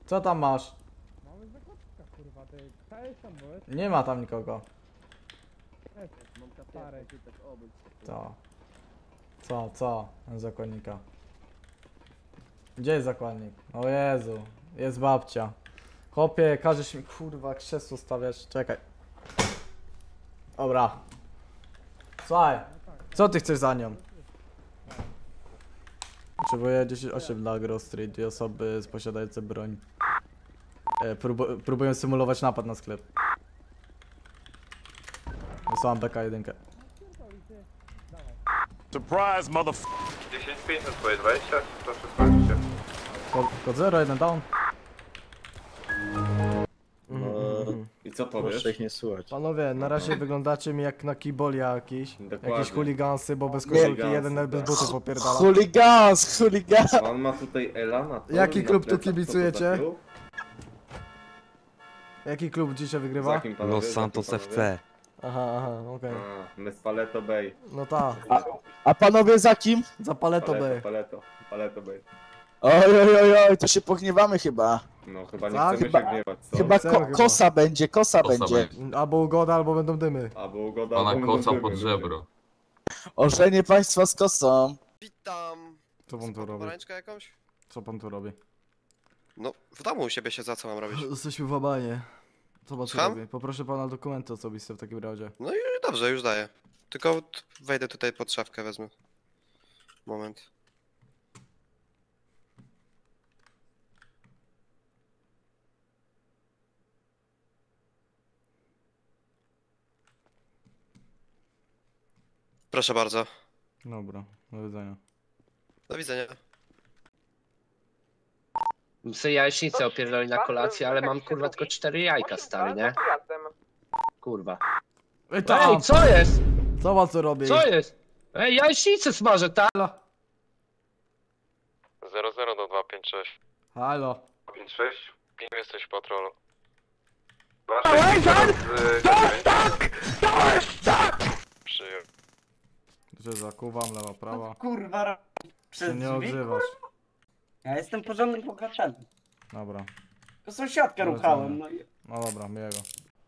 Co tam masz? Mamy zakładka, kurwa, ty. Cześć tam byłeś? Nie ma tam nikogo. Mam katarę. Co? Zakładnika. Gdzie jest zakładnik? O Jezu, jest babcia. Chłopie, każesz mi kurwa krzesło stawiać. Czekaj. Dobra. Słuchaj, co ty chcesz za nią? Potrzebuję 10-8 dla Grove Street, 2 osoby posiadające broń. Próbuję symulować napad na sklep. Wysłałem BK1. Surprise, motherfucker! 10-5 na swoje 20, proszę skończyć się. Kod 0, 1 down. I co powiesz? Proszę ich nie słuchać. Panowie, na razie wyglądacie mi jak na kibolia jakiś. Dokładnie. Jakieś chuligansy, bo bez koszulki, Chuligansy, jeden nawet bez tak. butów opierdala. Chuligans, chuligans! On ma tutaj Elana. Jaki klub tu na plecach, kibicujecie? co to za klub? Jaki klub dzisiaj Za wygrywa? kim panowie? Los Za kim Santos panowie? FC. Aha, okej. A, my z Paleto Bay. No ta, A panowie za kim? za paleto by. Paleto Bay. Oj, to się pogniewamy chyba. No chyba nie Tak, chcemy chyba- się gniewać, co? Chyba Chcemy chyba. kosa będzie, kosa będzie. Albo ugoda, albo będą dymy. Albo ugoda, Pana albo koca będziemy pod ludzie. żebro. Ożenię państwa z kosą. Witam. Co pan tu robi? Pomarańczkę jakąś? Co pan tu robi? No, w domu u siebie siedzę, co mam robić? Jesteśmy w Abanie. Co pan tu Słucham? robi? Poproszę pana dokumenty osobiste w takim razie. No i dobrze, już daję. Tylko wejdę tutaj pod szafkę, wezmę. Moment. Proszę bardzo. Dobra, do widzenia. Do widzenia. Sobie jajecznicę opierdoli na kolację, ale mam kurwa tylko 4 jajka stary, nie? Kurwa. Ej tam! Ej, co jest? Co pan tu robi? Co jest? Ej, jajecznicę smażę, tak? 00 do 256. Halo. 56. Kim jesteś patrolu? Przyjął. Gdzie zakuwam, lewa, prawa. Kurwa, Się przez nie drzwi? odzywasz. Ja jestem porządnym bohaterem. Dobra. To sąsiadkę Do ruchałem, widzenia. no i... No dobra, miłego.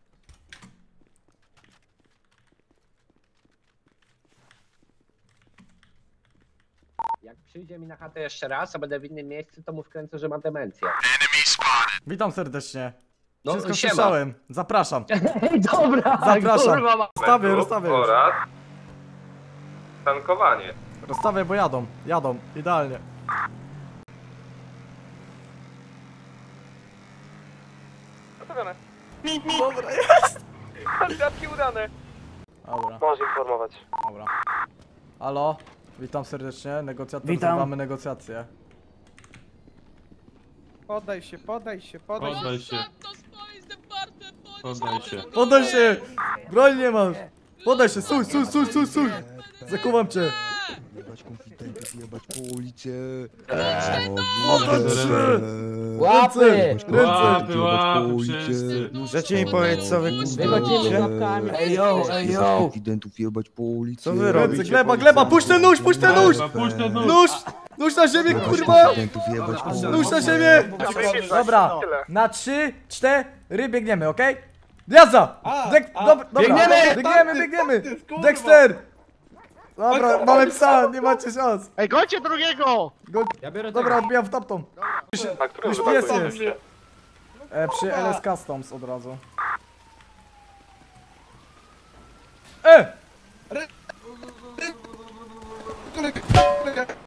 Jak przyjdzie mi na chatę jeszcze raz, a będę w innym miejscu, to mu wkręcę, że ma demencję. Witam serdecznie. No, Wszystko siema. słyszałem. Zapraszam. Ej, dobra, Zapraszam. kurwa ma... Rozstawię. Oraz tankowanie. Rozstawię, bo jadą. Jadą. Idealnie. Gotowione. Dobra, jest. Kwiatki udane. Dobra, Możesz informować. dobra. Halo. Witam serdecznie. Negocjator, Witam. zrywamy negocjacje. Poddaj się. Poddaj się. Podaj się! Broń nie masz! Podaj się! Stój! Zakuwam cię! Jebać konfidentów, jebać policję. Oddać się! Łapy! Ręce! Możecie mi powiedzieć, co wy Wychodzimy z łapkami. Ej yo! Konfidentów, jebać policję. Co wy robicie? Gleba! Puść ten nóż! Nóż na ziemię, kurwa! Konfidentów, jebać Nóż na ziemię! Dobra, na 3, 4 biegniemy, okej? Jazda! Dobra, biegniemy! Dexter! Dobra, mamy psa, nie macie szans. Ej, gońcie drugiego! Dobra, odbijam w taptą. Już pies jest. Przy LS Customs od razu.